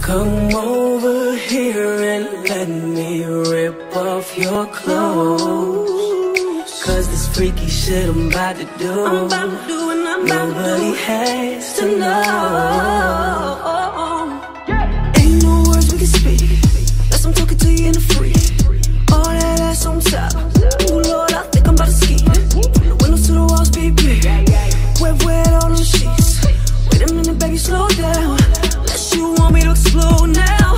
Come over here and let me rip off your clothes. Cause this freaky shit I'm about to do, nobody has to know. Ain't no words we can speak unless I'm talking to you in the free. All that ass on top, ooh Lord, I think I'm about to ski. From the windows to the walls, baby, wet all on the sheets. Wait a minute, baby, slow down. Unless you want me to explode now.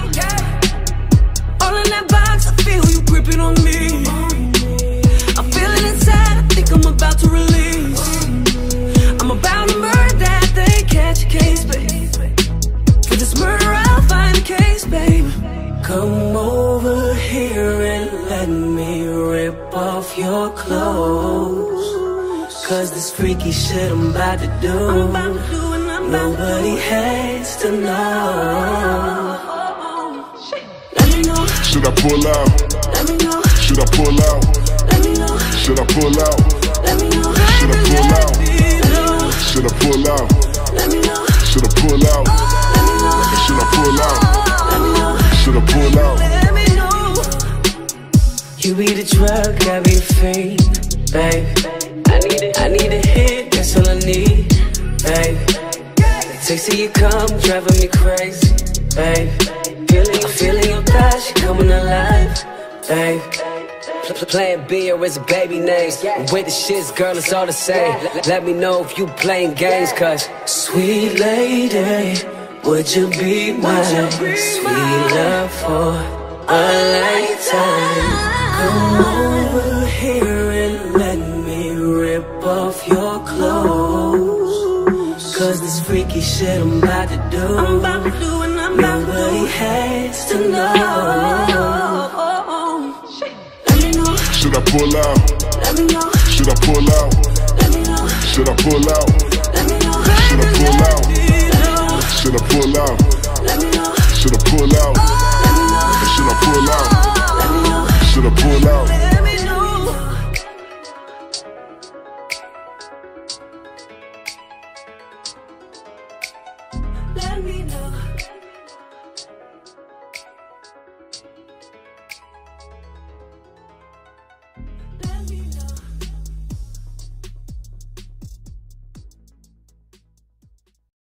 All in that box, I feel you gripping on me. I'm feeling inside, I think I'm about to release. I'm about to murder that thing, catch a case, baby. For this murder, I'll find a case, baby. Come over here and let me rip off your clothes. Cause this freaky shit I'm about to do, nobody has to know. Let me know. Should I pull out? Let me know. Should I pull out? Let me know. Should I pull out? Let me know. Should I pull out? Should I pull out? Let me know. Should I pull out? Let me know. Should I pull out? Let me know. Should I pull out? Let me know. You be the drug, I be the fiend, babe. I need a hit, that's all I need, babe. Taste of you come, driving me crazy, babe. Feeling your touch, coming alive, babe. Playing beer is a baby name. With the shits, girl, it's all the same. Let me know if you playing games, cause sweet lady, would you be my sweet love for a lifetime? Come over here and let me rip off your clothes. Cause this freaky shit I'm about to do, nobody has to know. Let me know. Should I pull out? Let me know. Should I pull out? Let me know. Should I pull out? Let me know. Should I pull out? Should I pull out? Let me know. Should I pull out? Let me know. Should I pull out? Let me know. Should I pull out?